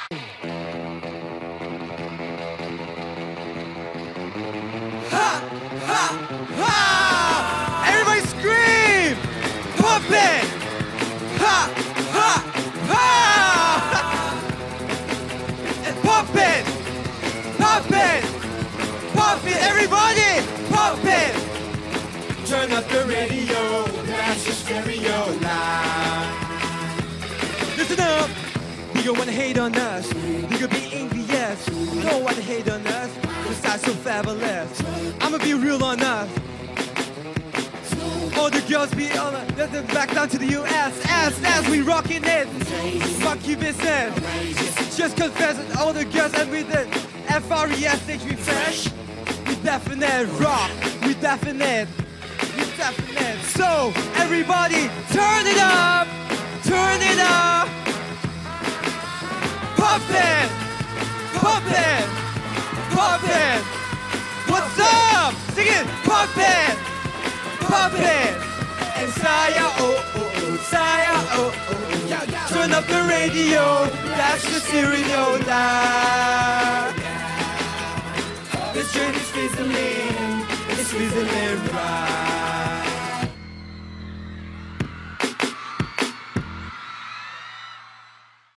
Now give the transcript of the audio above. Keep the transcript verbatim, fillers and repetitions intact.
Ha! Ha! Ha! Everybody scream! Pump it! Ha! Ha! Ha! And pump it! Pump it! Pump it! Everybody! Pump it! Turn up the radio, blast your stereo loud. Listen up! You don't wanna hate on us. You could be angry, yes. You don't wanna hate on us. We're so fabulous. I'ma be real on us. All the girls be on us. Let them back down to the U S S as we rockin' it. Fuck you business. Just confess it. All the girls and we did F R E S H we fresh. We definite rock. We definite. We definite. So everybody turn it up. Turn it up. Pump it. Pump it. Pump it. What's up? Sing it. Pump it. Pump it. And Saya, oh, oh, oh, Saya, oh, oh, oh. Turn up the radio, that's the stereo loud. This train is fizzling, it's fizzling right.